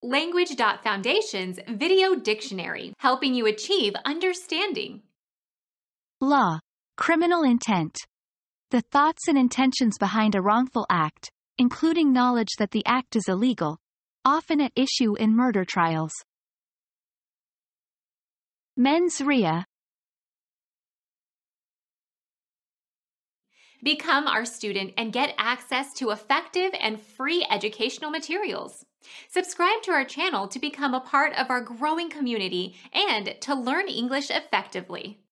Language.Foundation's Video Dictionary, helping you achieve understanding. Law. Criminal intent. The thoughts and intentions behind a wrongful act, including knowledge that the act is illegal, often at issue in murder trials. Mens rea. Become our student and get access to effective and free educational materials. Subscribe to our channel to become a part of our growing community and to learn English effectively.